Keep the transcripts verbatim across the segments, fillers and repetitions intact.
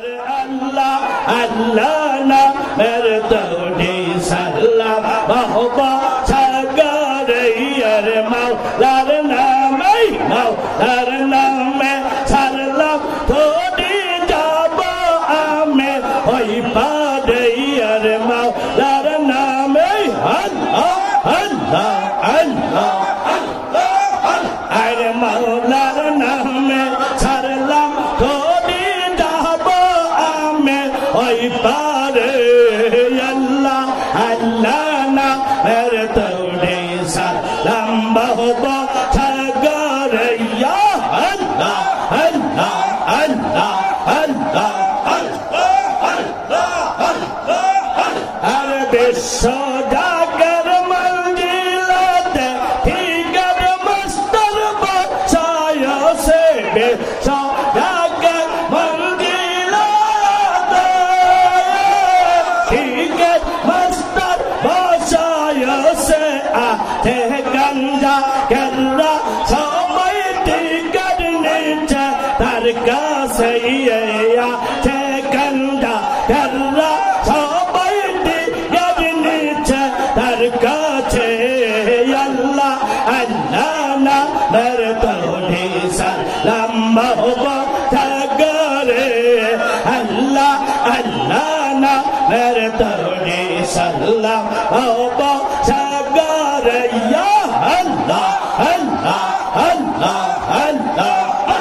Allah Allah na mere todi salam mahba sagare yar maular name maular name salam todi jabo ame oi pade yar maular name Allah Allah Allah are maular name salam todi jabo ame oi pade Allah Allah na mere todi salam mahba sagare ya Allah Allah Allah Allah are bisho jagar manjilate thigar mastar bachayo se bisho jagar manjilate thigar mastar bachayo se ate ganja kerra samay thigar niche tar kase ya te ganja kerra samay thigar niche tar kache Allah Allah na mere todi salam mahba sagare Allah Allah na mere todi salam mahba sagare ya Allah Allah Allah Allah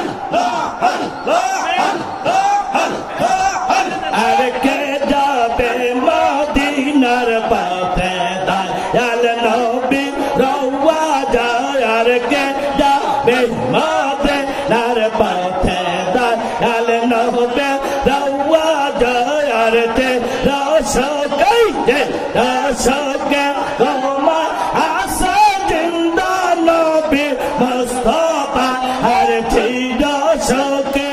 are ke jabe madinar pate dayal nabi rawa jar ke jabe madinar pate dayal nabi rawa jar te rasa kai te rasa ke goma asa jinda nabi mustafa har chida soke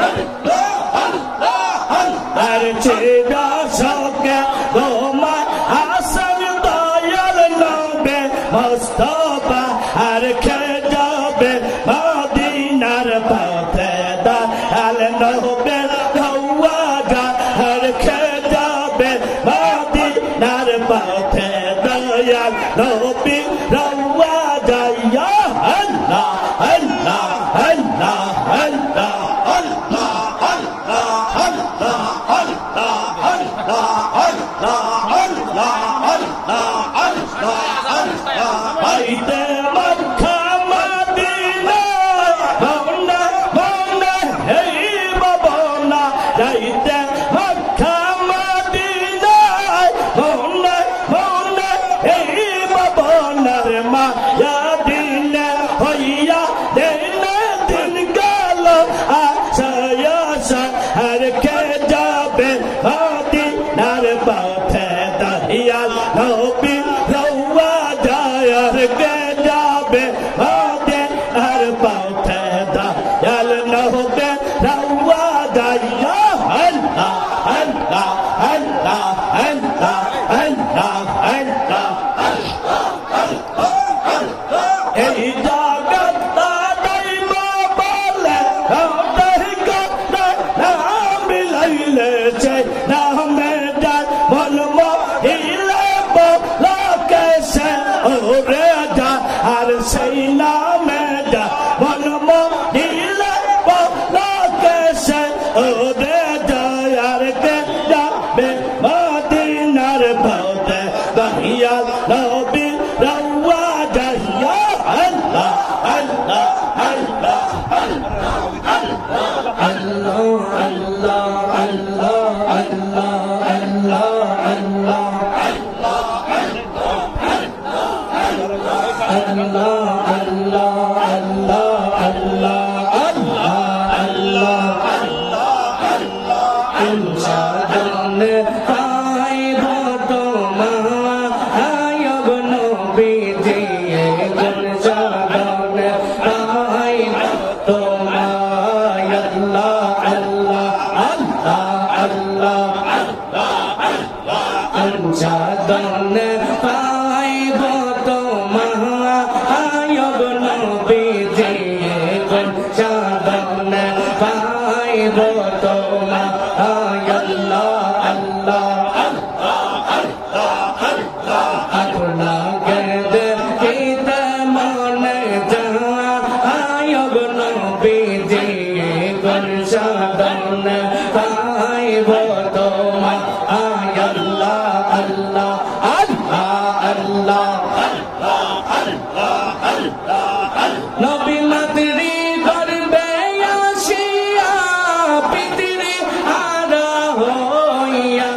har chida soke goma asa dayal nabi mustafa har ke jabe madinar pate dayal nabi rawa jar ke jabe madinar pate dayal nabi rawa ya Allah Allah Allah Allah Allah Allah Allah Allah Allah Allah Allah Allah Allah aite Makka Madina bonna bonna hey babona aite Makka Madina bonna bonna hey babona re ma ya din hoya din din galo asaya sa har ke jabe madinar pate dayal nabi rawa jar ke jabe madinar pate dayal nabi rawa ya Allah Allah Allah Allah Allah Allah ei jagat dai ma bale dai ka na milaile che na me dal bol mo ile bo la ke se ore da ar sei na me da bol mo ile bo la ke se ore da ar ke da be madinar pate dayal nabi rawa ya Allah Allah Allah Allah Allah Allah Bye. পাইব তোমার আয় আল্লাহ আল্লাহ আল্লাহ আল্লাহ নবী মাতৃ গর্বে আসিয়া পিতৃ হারা হইয়া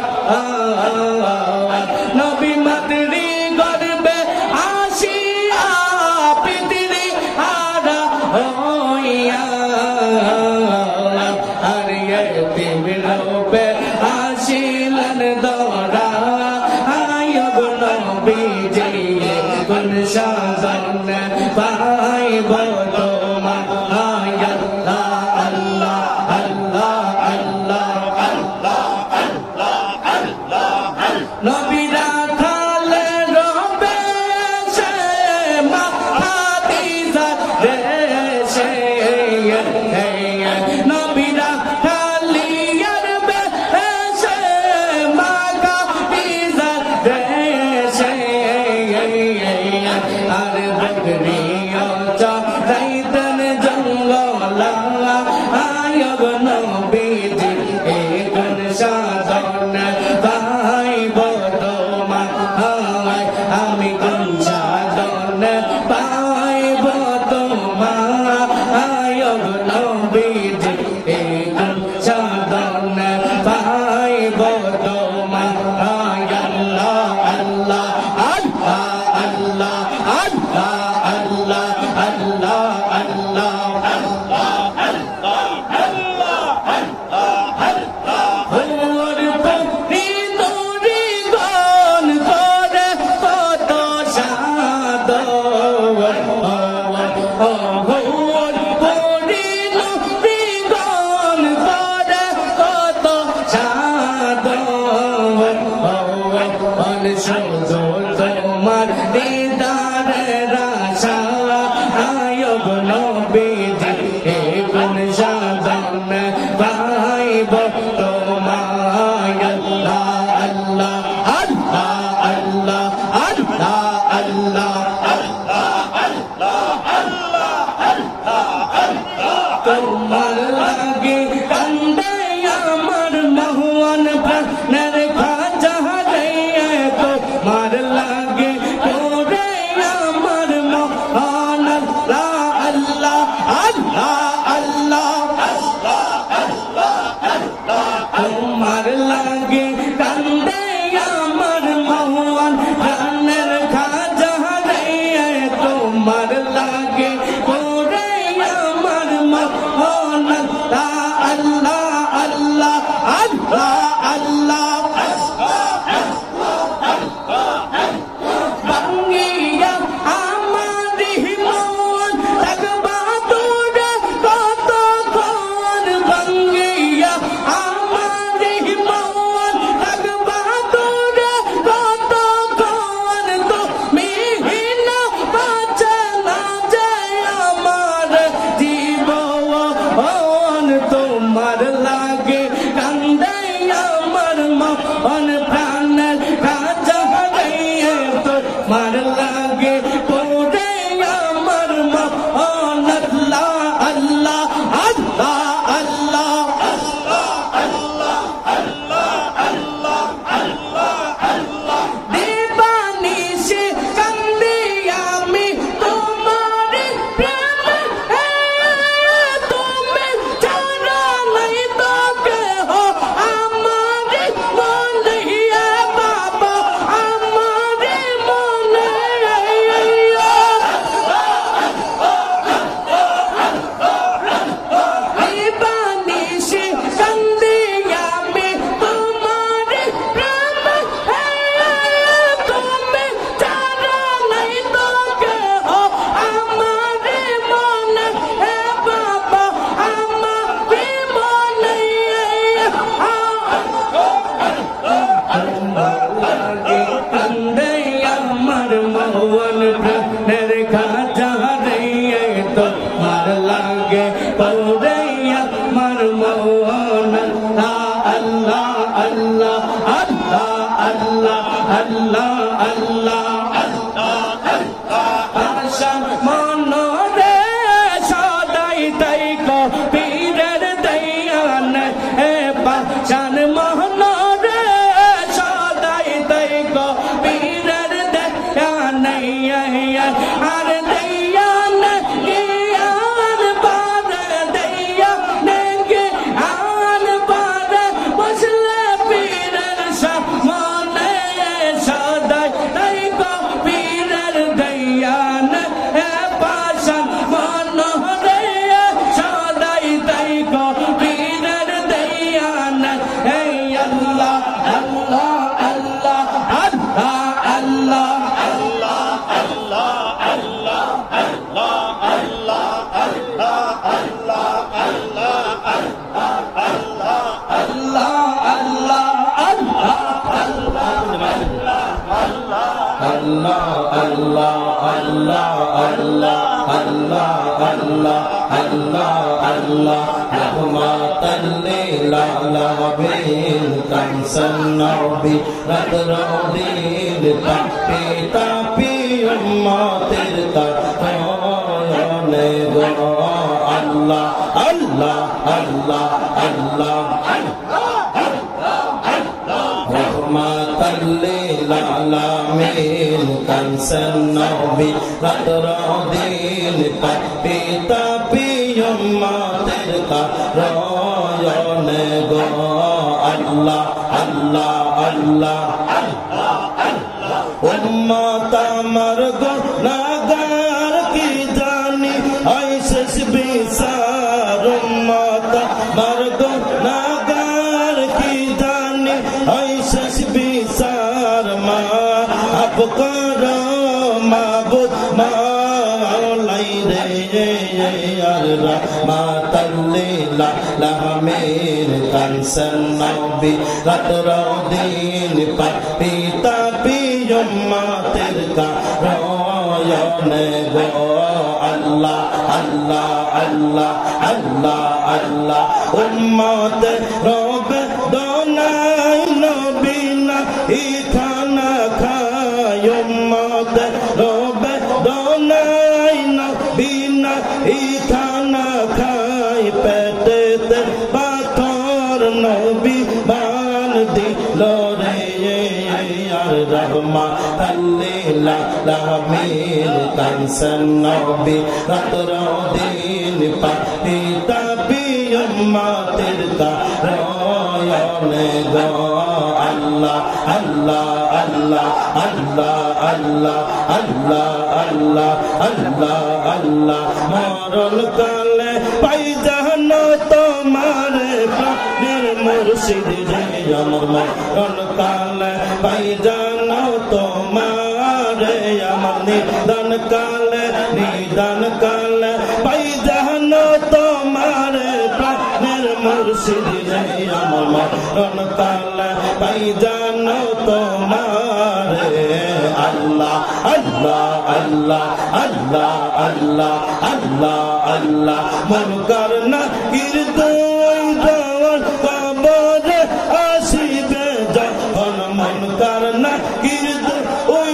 নবী মাতৃ গর্বে আসিয়া পিতৃ হারা হইয়া আর এতিম রূপে আসিলেন দরা আয়ব নবীজি কোন সাজন পাইব তোমার আয় আল্লাহ আল্লাহ আল্লাহ আল্লাহ আল্লাহ আল্লাহ নবীরা থালে রবে সে মাহাদিসা দেশে নবীরা খালিয়ার বেশে মাহাদিসা দেশে আর বকরিয়া চাইতেন জঙ্গলা আয়ব নবীজি কোন সাধন পাইব তোমার আমি কোন সাধন পাইব তোমার আয়ব নবীজি কোন সাধন পাইব তোমার আল্লাহ আল্লাহ আল্লাহ আল্লাহ আল্লাহ আল্লাহ আল্লাহ তোমার দিদারের আশা আয়ব নবীজি কোন সাধন পাইব তোমার আল্লাহ আল্লাহ আল্লাহ আল্লাহ আল্লাহ আল্লাহ তোমার লাগে কান্দে আমার মহুয়ান প্রাণের খাজা রে তোমার লাগে করে আমার মহান আল্লাহ আল্লাহ আল্লাহ আল্লাহ তোমার লাগে কান্দে আমার মহুয়ান প্রাণের খাজা রে তোমার লাগে করে আমার মহান আল্লাহ আল্লাহ আল্লাহ আল্লাহ বাঙ্গিয়া আমারি মন থাকবা দূরে কতক্ষণ বাঙ্গিয়া আমারি মন থাকবা দূরে কতক্ষণ তুমি না বাঁচে না যে আমার জীবন তোমার লাগে কান্দে আমার মন প্রাণের খাজা রে তোমার লাগে পড়ে আমার মন আল্লাহ আল্লাহ আল্লাহ আল্লাহ দিবানিশি কান্দি আমি তোমার প্রেমে তুমি ছাড়া নাই তো কেহ আমার মনে বাবা আমার মনে দিবানিশি কান্দি আমি তোমার প্রেমে তুমি ছাড়া নাই তো কেহ আমার মনে বাবা আমার মনে লাগে কান্দে আমার মহুয়ান প্রাণের খাজা রে তোমার লাগে পড়ে আমার মহুয়ান আল্লাহ আল্লাহ আল্লাহ আল্লাহ আল্লাহ আল্লাহ আশা মনরে সদাই তাই কো পীরের দয়ান শান মহনরে সদাই তাই কো পীরের দয়া নাই আর দয়া নে জ্ঞান পারে দয়া নে জ্ঞান পারে বসলে পীরের সামনে সদাই তাই কো পীরের দয়া নে পাশান মহনরে সদাই তাই কো পীরের দয়া নে আল্লাহ আল্লাহ আল্লাহ আল্লাহ আল্লাহ رحمة للعالمين كنسن نبي رترودين পিতা পিয়ম্মাতের কারণে গো আল্লাহ আল্লাহ আল্লাহ উম্মত আমার গুনাহগার কি জানি হয় শেষ বিচার উম্মত আমার গুনাহগার কি জানি হয় শেষ বিচার মা আপ করো মাবুদ মাওলাই রে আর রাহমাতাল লিল আলামিন কানসান নবী রাতরদিন পিতা পিয়ম্মাতের কারণে গো আল্লাহ আল্লাহ আল্লাহ আল্লাহ আল্লাহ উম্মত রবে দোনাই নবী না খানা খায় উম্মত রবে দোনাই নবী না খানা খায় পেটেতে পাথর নবী বান দিল রে আর রহমাতাল লিল আলামিন কানসান নবী রাতরদিন পিতা পিয়ম্মাতের কারণে গো আল্লাহ আল্লাহ আল্লাহ আল্লাহ আল্লাহ আল্লাহ আল্লাহ আল্লাহ আল্লাহ মরণ কালে পাই জানো তোমার প্রাণের মুর্শিদ রে আমার মরণ কালে পাই জানো তোমার আমার নিদান কালে নিদান কালে পাই জানো তোমার প্রাণের মুর্শিদ রে আমার মরণ কালে পাই জানো তোমার আল্লাহ আল্লাহ আল্লাহ আল্লাহ আল্লাহ আল্লাহ আল্লাহ মুনকার নাকির দুই জওয়ান কবরে আসিবে যখন মুনকার নাকির দুই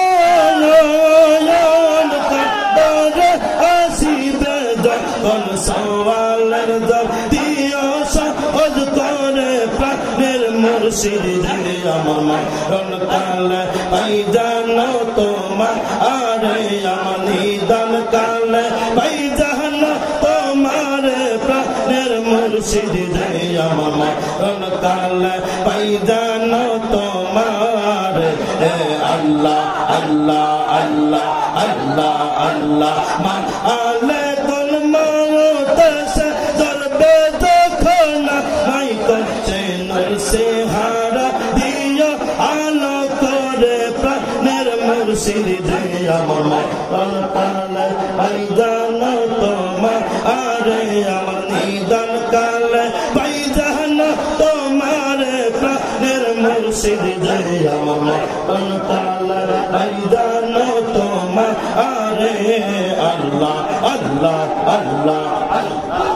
জওয়ান কবরে আসিবে যখন সওয়ালের জবাব দিও সহজ করে প্রাণের মুর্শিদ রে আমার মরণ কালে পাই জানো তোমার আরে আমার নিদান কালে পাই জানো তোমার প্রাণের মুর্শিদ রে আমার মরণ কালে পাই জানো তোমার আল্লাহ আল্লাহ আল্লাহ আল্লাহ আল্লাহ মা আলে কোন মরতেছে জলবে যখন মাই করছে নরসে হারা দিও আলো করে প্রাণের মুর্শিদ রে আমার মরণ কালে পাই জানো তোমার আরে আমার নিদান কালে পাই জানো তোমার প্রাণের মুর্শিদ রে আমার মরণ কালে পাই জানো তোমার আরে আল্লাহ আল্লাহ আল্লাহ আল্লাহ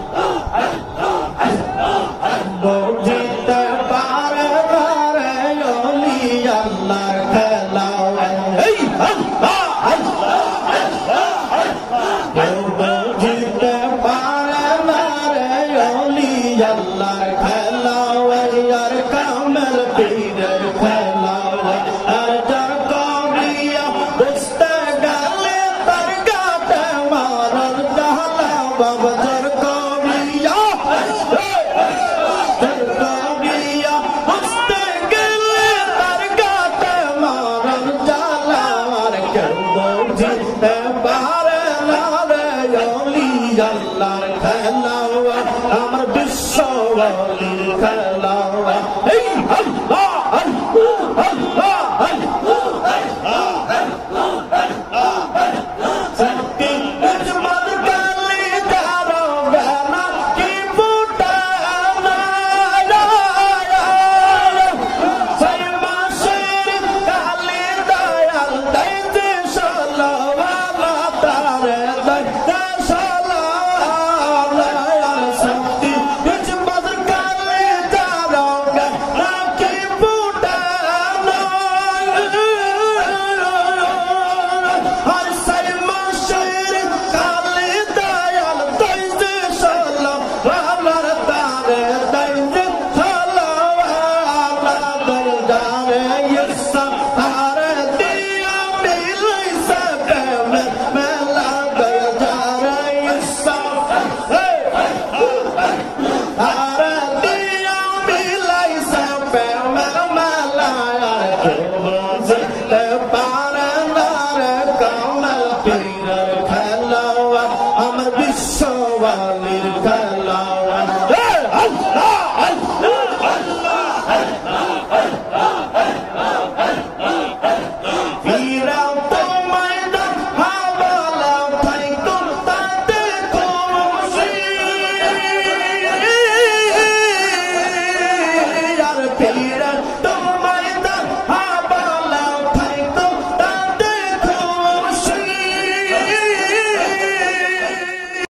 বুঝতে পারে পারে ওলি আল্লাহ খেলা এই আল্লাহ আল্লাহ আল্লাহ বুঝতে পারে পারে ওলি আল্লাহ খেলা ওলি খেলা এই